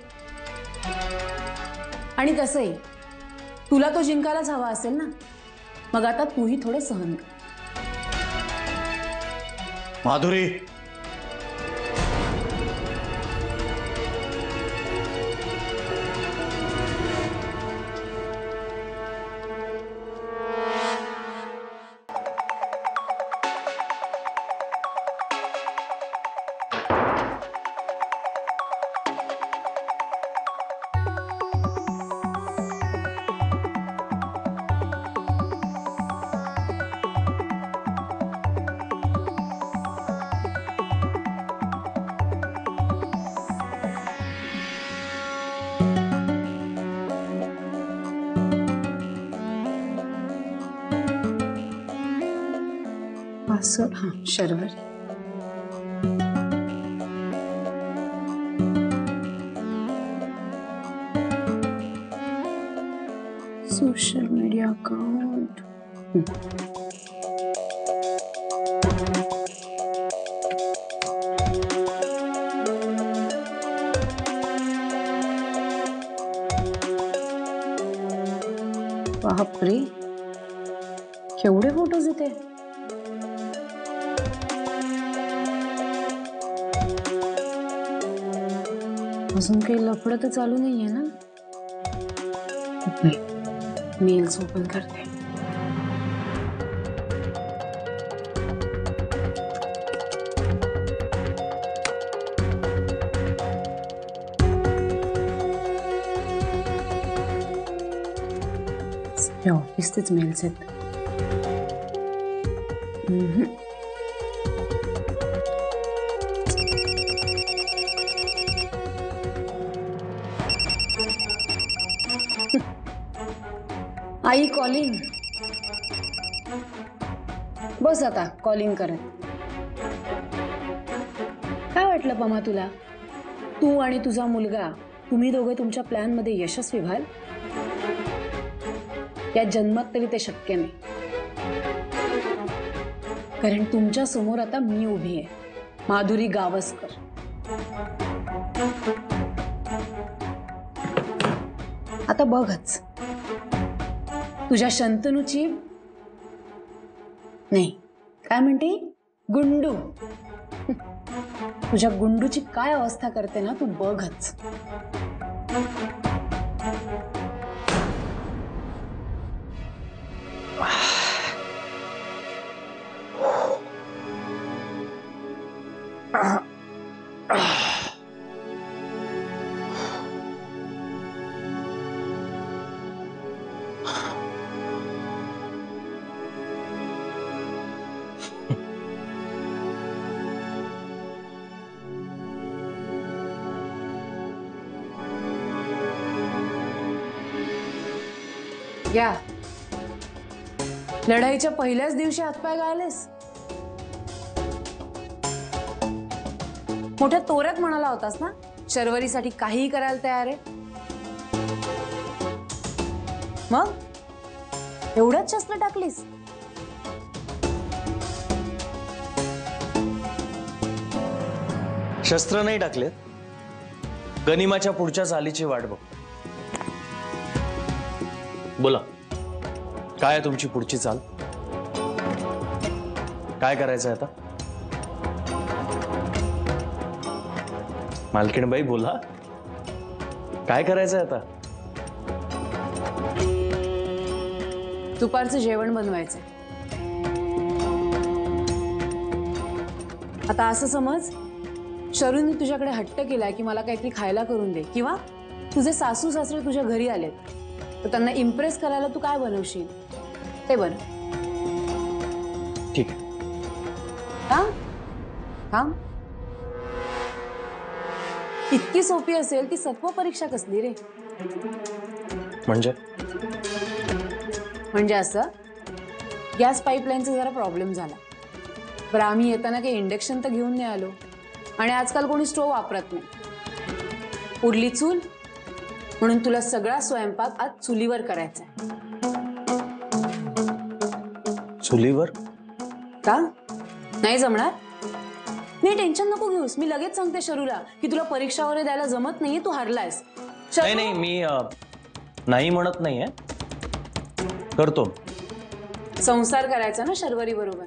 आणि तसंही तुला तो जिंकायलाच हवा असेल ना, मग आता तूही थोडं सहन कर. माधुरी, असं हां, शर्वरी. Social media account. बापरे, केवढे फोटोज इथे. अजून काही लफडं तर चालू नाहीये ना. मेल्स ओपन करते. सगळे ऑफिसचेच मेल्स आहेत. I calling. बस आता कॉलिंग करत. काय वाटलं पमा तुला, तू आणि तुझा मुलगा तुम्ही दोघे तुमच्या प्लॅन मध्ये यशस्वी व्हाल? या जन्मात तरी ते शक्य नाही. कारण तुमच्या समोर आता मी उभी आहे, माधुरी गावस्कर. आता बघच तुझ्या शंतनूची, नाही काय म्हणते, गुंडू. तुझ्या गुंडूची काय अवस्था करते ना, तू बघच. या लढाईच्या पहिल्याच दिवशी हातपाय गायलेस. मोठ्या तोऱ्यात म्हणाला होतास ना, शर्वरीसाठी काहीही करायला तयार आहे. मग एवढंच शस्त्र टाकलीस. शस्त्र नाही टाकलेत, गनिमाच्या पुढच्या चालीची वाट बघ. बोला, काय आहे तुमची पुढची चाल? काय करायचं आता? मालकीणबाई बोला, काय करायचंय आता? दुपारचं जेवण बनवायचं. आता असं समज, शरूने तुझ्याकडे हट्ट केलाय की मला काहीतरी खायला करून दे, किंवा तुझे सासू सासरे तुझ्या घरी आलेत, तर त्यांना इम्प्रेस करायला तू काय बनवशील ते बन. ठीक आहे. थांब थांब. इतकी सोपी असेल ती सत्व परीक्षा कसली रे? म्हणजे म्हणजे असं, गॅस पाईपलाईनचा जरा प्रॉब्लेम झाला. बरं, आम्ही येताना काही इंडक्शन तर घेऊन नाही आलो, आणि आजकाल कोणी स्टोव्ह वापरत नाही. उरली चूल, म्हणून तुला सगळा स्वयंपाक आज चुलीवर करायचा आहे. चुलीवर? का नाही जमणार? नाही, टेन्शन नको घेऊस. मी लगेच सांगते शरूला की तुला परीक्षा वगैरे द्यायला जमत नाहीये, तू हरलायस. नाही नाही, मी नाही म्हणत नाहीये, करतो. संसार करायचा ना शर्वरी बरोबर.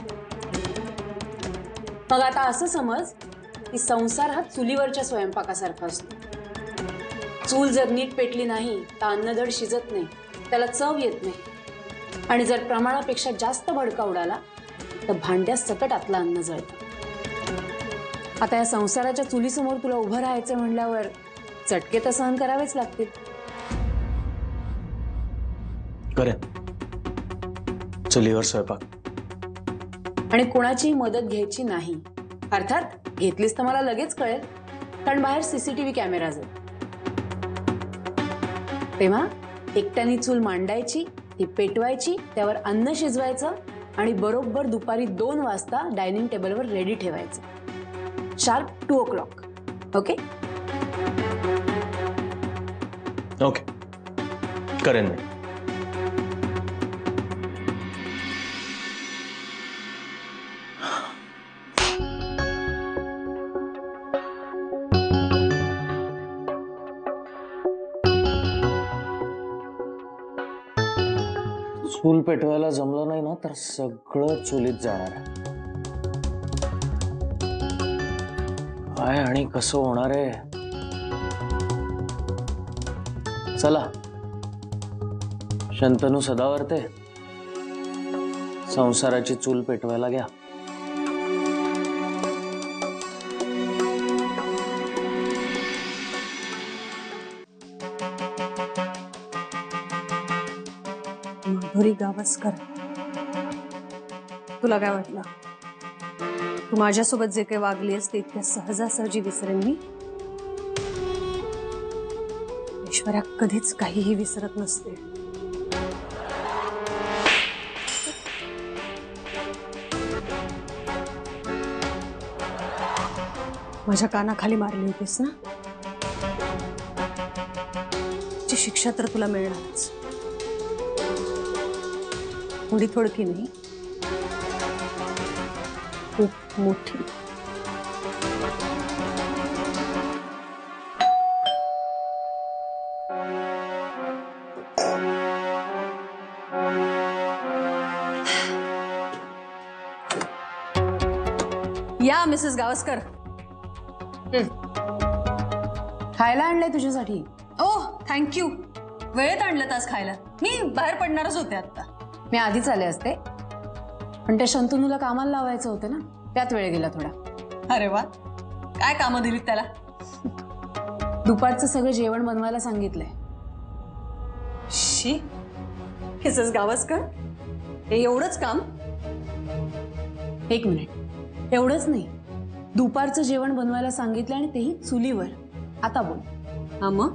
मग आता असं समज की संसार हा चुलीवरच्या स्वयंपाकासारखा असतो. चूल जर नीट पेटली नाही तर अन्नधड शिजत नाही, त्याला चव येत नाही, आणि जर प्रमाणापेक्षा जास्त भडका उडाला तर भांड्यात सकट आतलं अन्न जळतं. आता या संसाराच्या चुलीसमोर तुला उभं राहायचं म्हणल्यावर चटके तर सहन करावेच लागतील. करेन चुलीवर स्वयंपाक. आणि कोणाची मदत घ्यायची नाही. अर्थात घेतलीस तर मला लगेच कळेल, कारण बाहेर CCTV कॅमेराज आहेत. तेव्हा एकट्याने चूल मांडायची, ती पेटवायची, त्यावर अन्न शिजवायचं, आणि बरोबर दुपारी 2 वाजता डायनिंग टेबलवर रेडी ठेवायचं. Sharp 2 o'clock. ओके ओके, करेन मी. चूल पेटवायला जमलं नाही ना तर सगळं चुलीत जाणार आहे. काय आणि कसं होणार आहे? चला, शंतनू सदावर्ते, संसाराची चूल पेटवायला घ्या. माधुरी गावस्कर, तुला काय वाटलं तू माझ्यासोबत जे काही वागलीस ते इतक्या सहजासहजी विसरेन मी? ऐश्वर्या कधीच काहीही विसरत नसते. माझ्या कानाखाली मारली होतीस ना, ची शिक्षा तर तुला मिळणारच. थोडी थोडकी नाही, खूप मोठी. या मिसेस गावस्कर. खायला आणलंय तुझ्यासाठी. Oh thank you. वेळेत आणलं तास खायला. मी बाहेर पडणारच होते आता. मी आधीच आले असते, पण त्या शंतनूला कामाला लावायचं होतं ना, त्यात वेळ गेला थोडा. अरे वा, काय कामं दिलीत त्याला? दुपारचं सगळं जेवण बनवायला सांगितलंय. शी, मिसेस गावस्कर, हे एवढंच काम? एक मिनिट, एवढंच नाही, दुपारचं जेवण बनवायला सांगितलं आणि तेही चुलीवर. आता बोल. हा मग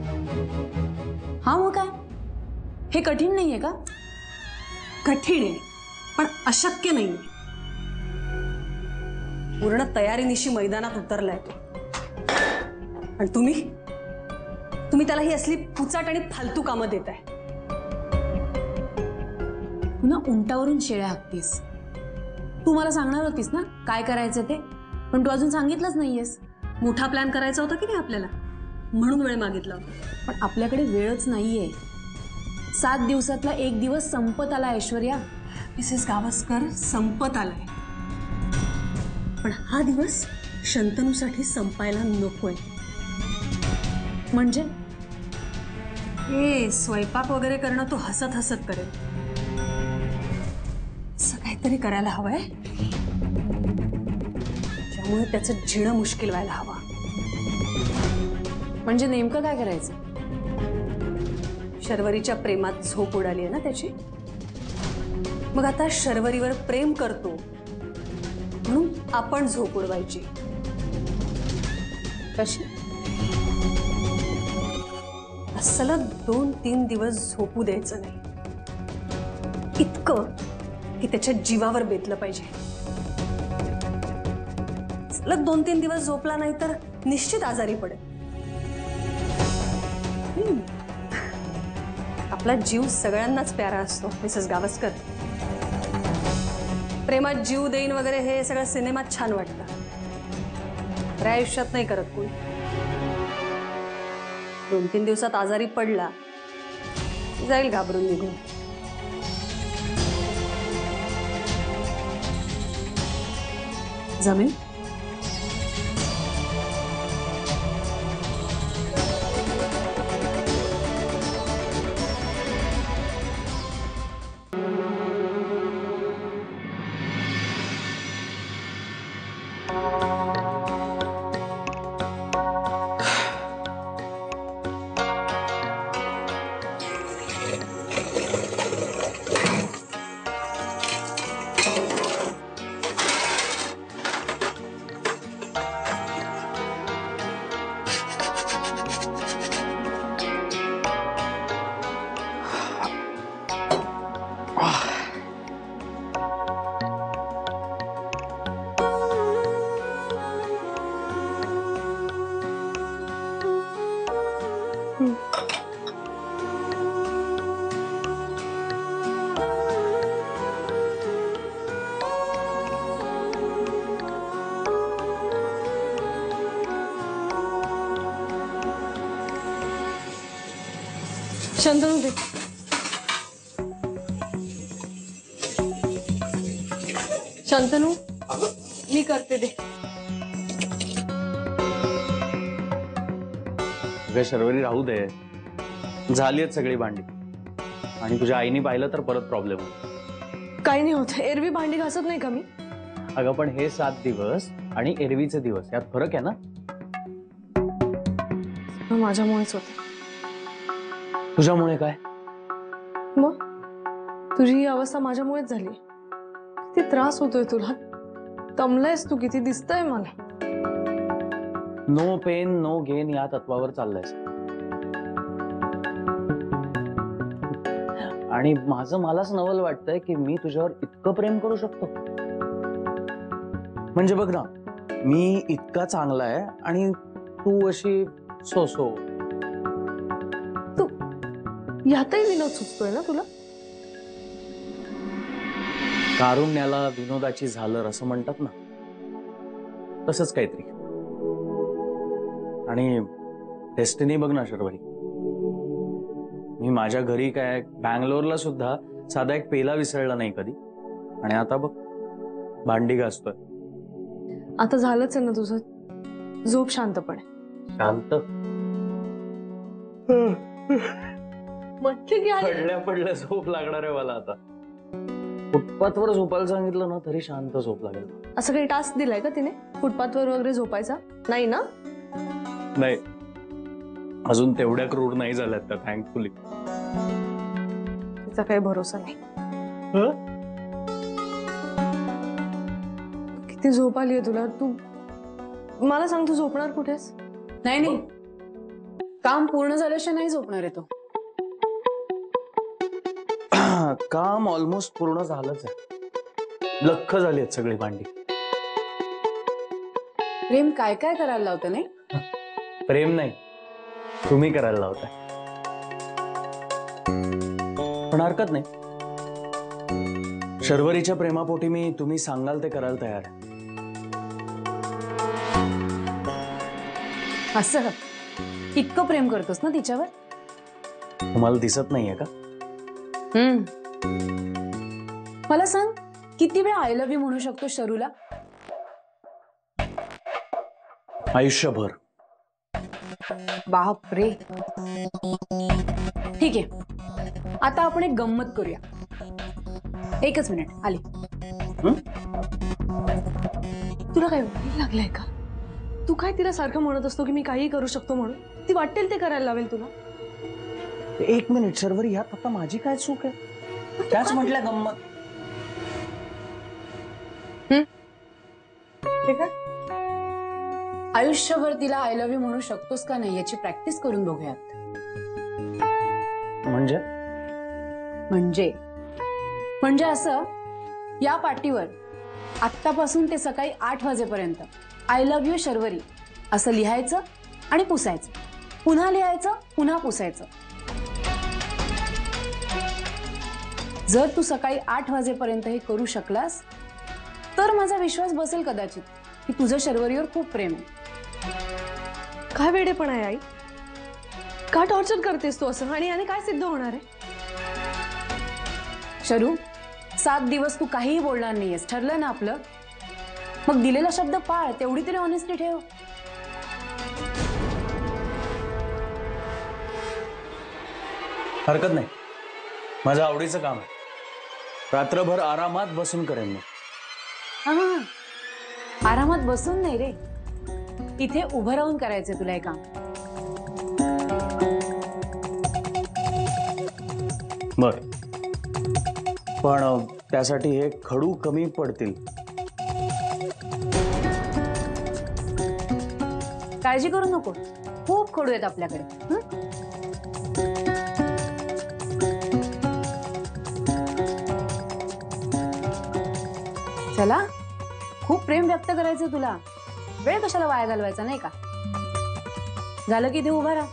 काय हे कठीण नाहीये का? कठीण आहे, पण अशक्य नाही. पूर्ण तयारीनिशी मैदानात उतरलाय तो. आणि तुम्ही त्याला ही असली पुचाट आणि फालतू कामं देताय. पुन्हा उंटावरून शेळ्या हाकतीस. तू मला सांगणार होतीस ना काय करायचं ते, पण तू अजून सांगितलंच नाहीयेस. मोठा प्लॅन करायचा होता की नाही आपल्याला, म्हणून वेळ मागितला होता. पण आपल्याकडे वेळच नाहीये. 7 दिवसातला 1 दिवस संपत आला ऐश्वर्या. मिसेस गावस्कर, संपत आलाय, पण हा दिवस शंतनूसाठी संपायला नकोय. म्हणजे हे स्वयंपाक वगैरे करणं तो हसत हसत करेल. असं काहीतरी करायला हवंय ज्यामुळे त्याचं जिणं मुश्किल व्हायला हवं. म्हणजे नेमकं काय करायचं? शर्वरीच्या प्रेमात झोप उडाली आहे ना त्याची. मग आता शर्वरीवर प्रेम करतो म्हणून आपण झोप उडवायची. कशी? सलग 2-3 दिवस झोपू द्यायचं नाही. इतकं की त्याच्या जीवावर बेतलं पाहिजे. सलग 2-3 दिवस झोपला नाही तर निश्चित आजारी पडेल. आपला जीव सगळ्यांनाच प्यारा असतो मिसेस गावस्कर. प्रेमात जीव देईन वगैरे हे सगळं सिनेमात छान वाटतं, खऱ्या आयुष्यात नाही करत कोणी. 2-3 दिवसात आजारी पडला जाईल घाबरून निघून. जमेल? शंतनू दे. शांतनू मी करते दे. अगं शर्वरी राहू दे, झाली आहेत सगळी भांडी. आणि तुझ्या आईने पाहिलं तर परत प्रॉब्लेम होईल. काही नाही होत, एरवी भांडी घासत नाही का मी? अगं पण हे 7 दिवस आणि एरवीचे दिवस यात फरक आहे ना. माझ्यामुळेच होते. तुझ्यामुळे काय? मग तुझी ही अवस्था माझ्यामुळेच झाली. किती त्रास होतोय तुला, दमलायस तू किती, दिसतंय मला. नो पेन नो गेन या तत्वावर चाललंयस. आणि माझं मलाच नवल वाटतंय की मी तुझ्यावर इतकं प्रेम करू शकतो. म्हणजे बघ ना, मी इतका चांगला आहे आणि तू अशी सो सो. तू यातही विनोद सुचतोय ना तुला? कारुण्याला विनोदाची झालर असं म्हणतात ना, तसंच काहीतरी. आणि डेस्टिनी बघ ना शर्वरी, मी माझ्या घरी काय बँगलोरला सुद्धा साधा एक पेला विसरला नाही कधी. आणि आता बघ भांडी घासतोय. आता झालंच आहे ना तुझं, झोप शांतपणे. शांत म्हटलं की आली. पडल्या झोप लागणार आहे मला आता. फुटपाथवर झोपायला सांगितलं ना तरी शांत झोप लागेल. असं काही टास्क दिलाय का तिने फुटपाथवर वगैरे झोपायचा? नाही ना? नाही, अजून तेवढ्या क्रूर नाही झाल्यात त्या, थँकफुली. तिचा काही भरोसा नाही. किती झोप आलीये तुला. तू मला सांग, तू झोपणार कुठेस? नाही नाही, काम पूर्ण झाल्याशिवाय नाही झोपणार आहे तो. काम ऑलमोस्ट पूर्ण झालंच आहे. लख्ख झाली आहेत सगळी भांडी. प्रेम काय काय करायला लावतं नाही? प्रेम नाही, तुम्ही करायला लावताय. पण हरकत नाही, शर्वरीच्या प्रेमापोटी मी तुम्ही सांगाल ते करायला तयार आहे. असं इतकं प्रेम करतोस ना तिच्यावर? तुम्हाला दिसत नाहीये का? मला सांग, किती वेळा आय लव्ह यू म्हणू शकतो शरूला? आयुष्यभर. बापरे. ठीक आहे, आता आपण एक गंमत करूया. एकच मिनिट, आली. तुला काय वाईट लागलंय का? तू काय तिला सारखं म्हणत असतो की मी काही करू शकतो म्हणून? ती वाटेल ते करायला लावेल तुला. एक मिनिट शर्वरी, यात आता माझी काय चूक आहे? त्याच म्हटल्या गंमत. ठीक आहे, आयुष्यभर तिला आय लव्ह यू म्हणू शकतोस का नाही याची प्रॅक्टिस करून बघूयात. म्हणजे म्हणजे म्हणजे असं, या पाटीवर आत्तापासून ते सकाळी 8 वाजेपर्यंत आय लव्ह यू शर्वरी असं लिहायचं आणि पुसायचं, पुन्हा लिहायचं, पुन्हा पुसायचं. जर तू सकाळी 8 वाजेपर्यंत हे करू शकलास तर माझा विश्वास बसेल कदाचित की तुझं शर्वरीवर खूप प्रेम आहे. काय वेडेपणा आहे आई? का टॉर्चर करतेस तू असं? आणि याने काय सिद्ध होणार आहे? शरू, 7 दिवस तू काहीही बोलणार नाहीयेस, ठरलं ना आपलं? मग दिलेला शब्द पाळ, तेवढी तरी ऑनेस्टी ठेव. हरकत नाही, माझं आवडीचं काम आहे. रात्रभर आरामात बसून करेन मी. हा, आरामात बसून नाही रे, इथे उभं राहून करायचंय तुला हे काम. बर, पण त्यासाठी हे खडू कमी पडतील. काळजी करू नको, खूप खडू आहेत आपल्याकडे. चला, खूप प्रेम व्यक्त करायचं तुला, वेळ कशाला वाया घालवायचा नाही का? झालं की ते उभा राहा.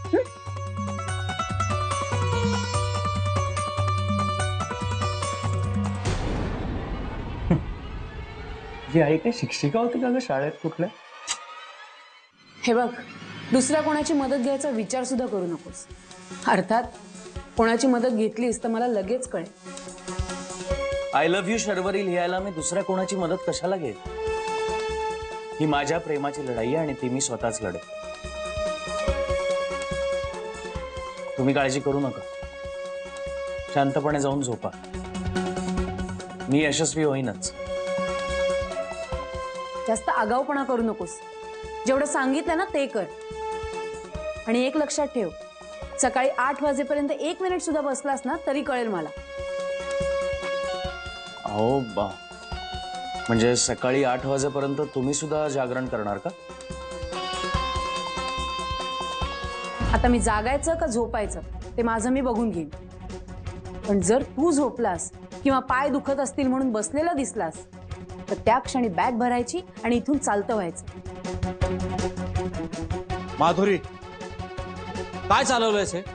जी आई काय शिक्षिका होती का ग शाळेत कुठल्या? हे बघ, दुसऱ्या कोणाची मदत घ्यायचा विचार सुद्धा करू नकोस. अर्थात कोणाची मदत घेतलीस तर मला लगेच कळेल. आय लव्ह यू शर्वरी लिहायला मी दुसऱ्या कोणाची मदत कशाला घेईन? ही माझ्या प्रेमाची लढाई आहे आणि ती मी स्वतःच लढेन. तुम्ही काळजी करू नका. शांतपणे जाऊन झोपा. मी यशस्वी होईनच. जास्त आगाऊपणा करू नकोस. जेवढं सांगितलं ना ते कर. आणि एक लक्षात ठेव, सकाळी 8 वाजेपर्यंत 1 मिनिट सुद्धा बसलास ना तरी कळेल मला. अहो बा, म्हणजे सकाळी 8 वाजेपर्यंत तुम्ही सुद्धा जागरण करणार का? आता मी जागायचं का झोपायचं ते माझं मी बघून घेईन. पण जर तू झोपलास किंवा पाय दुखत असतील म्हणून बसलेला दिसलास तर त्या क्षणी बॅग भरायची आणि इथून चालतं व्हायचं. माधुरी, काय चालवलंयस हे?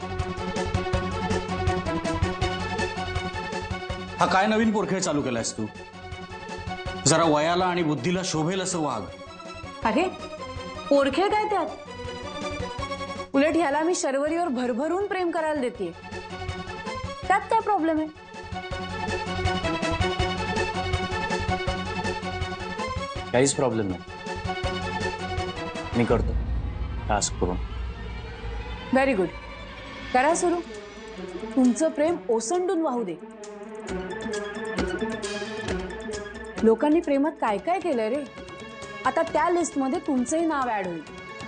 हा काय नवीन पोरखेळ चालू केलायस तू? जरा वयाला आणि बुद्धीला शोभेल असं वाग. अरे पोरखेळ काय त्यात? उलट ह्याला मी शर्वरीवर भरभरून प्रेम करायला देते. त्यात काय प्रॉब्लेम आहे? काहीच प्रॉब्लेम नाही. मी करतो टास्क करून. Very good. करा सुरू. तुमचं प्रेम ओसंडून वाहू दे. लोकांनी प्रेमात काय काय केलंय रे. आता त्या लिस्टमध्ये तुमचंही नाव ऍड होईल.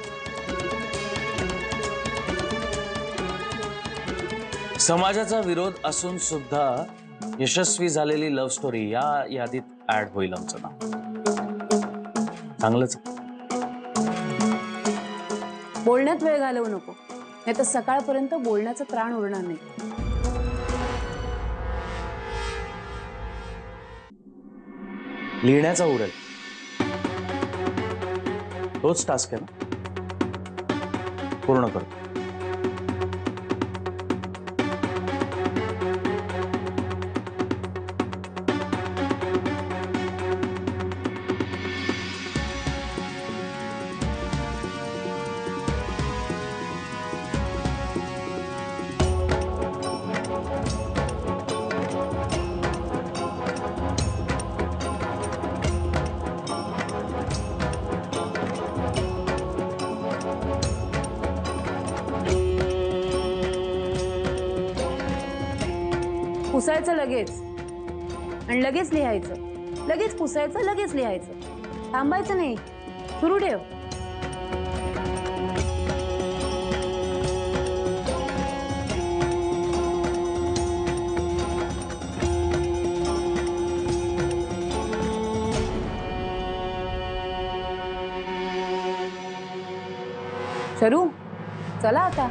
समाजाचा विरोध असून सुद्धा यशस्वी झालेली लव्ह स्टोरी या यादीत ऍड होईल आमचं नाव. चांगलंच. बोलण्यात वेळ घालवू नको, नाही तर सकाळपर्यंत बोलण्याचं त्राण उरणार नाही. लिहिण्याचा उरेल. तोच टास्क आहे ना. पूर्ण करतो. पुसायचं लगेच आणि लगेच लिहायचं. लगेच पुसायचं, लगेच लिहायचं. थांबायचं नाही. सुरू ठेव. शरू, चला आता.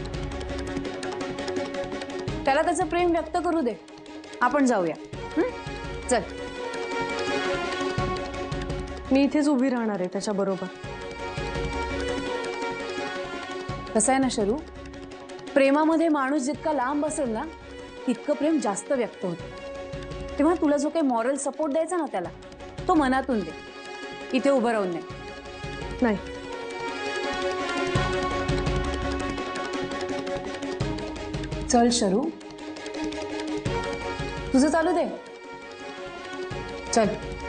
त्याला त्याचं प्रेम व्यक्त करू दे. आपण जाऊया. चल. मी इथेच उभी राहणार आहे त्याच्याबरोबर. कसं आहे ना शरू, प्रेमामध्ये माणूस जितका लांब असेल ना तितकं प्रेम जास्त व्यक्त होतं. तेव्हा तुला जो काही मॉरल सपोर्ट द्यायचा ना त्याला, तो मनातून दे. इथे उभं राहून नाही. चल शरू, तुझं चालू दे. चल.